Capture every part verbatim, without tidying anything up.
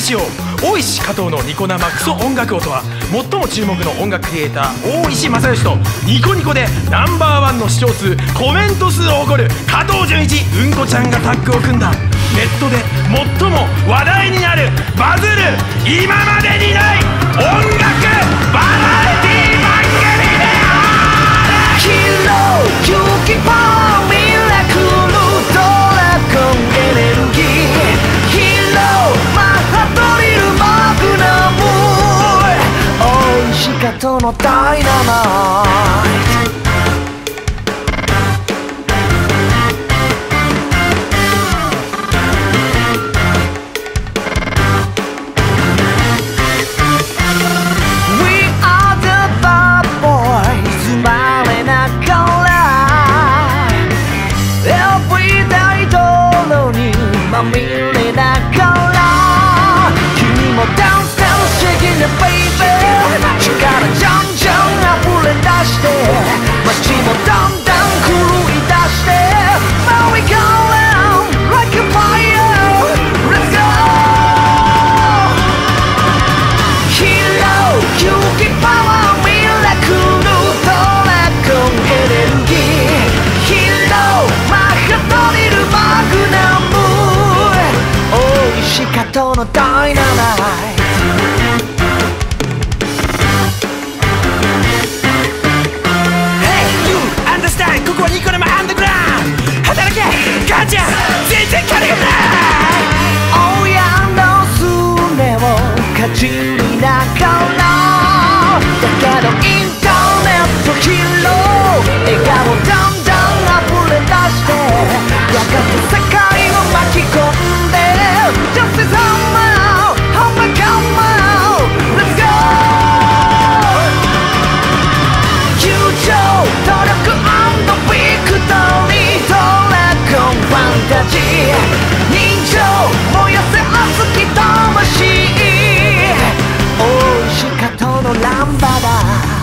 しよう。大石加藤のニコ生クソ音楽音は最も注目の音楽クリエイター大石正義とニコニコでナンバーワンの視聴数コメント数を誇る加藤純一うんこちゃんがタッグを組んだネットで最も話題になるバズる今までにない音楽バラエティ番組である。 ヒーロー勇気パワーミラクルドラゴンエネルギーヒーローマッハドリルマグナム大石加藤のダイナマイトまみれながら君もダウンスタウンシェイキングベイベー力じゃんじゃん溢れ出して街もだんだん狂い出して Now we go round like a fire Let's go ヒーロー勇気パワーミラクルドラゴンエネルギーヒーローマッハドリルマグナム加藤のダイナマイト Hey you understand ここはニコ生アンダーグラウンド働けガチャ全然金がない親のすねをかじりながらだけどインターネットヒーロー笑顔だんだん溢れ出してやがて世界を巻き込んでJust as I'm out, I'm a come out, let's go 友情、努力ビクトリードラゴンファンタジー人情、燃やせ熱き魂大石加藤のランバだ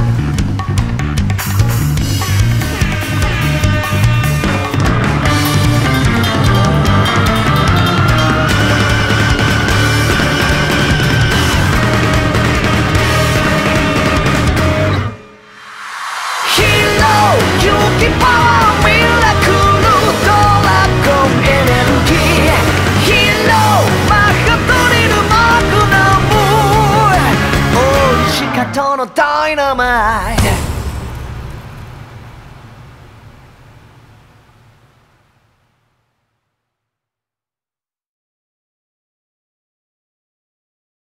勇気パワーミラクルドラゴンエネルギーヒーローマッハドリルマグナム大石加藤のダイナマイト